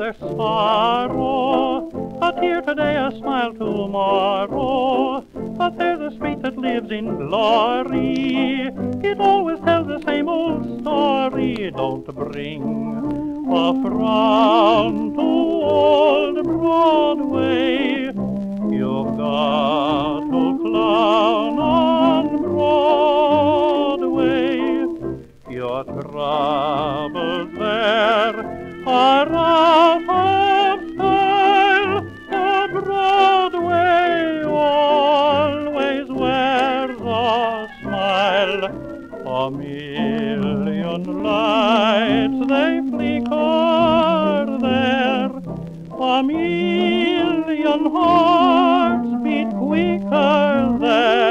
their sorrow. A tear today, a smile tomorrow. But there's a street that lives in glory. It always tells the same old story. Don't bring a frown to old Broadway. You've got to clown on Broadway. Your troubles there are out of style. The Broadway always wears a smile. A million lights they flicker there. A million hearts beat quicker there.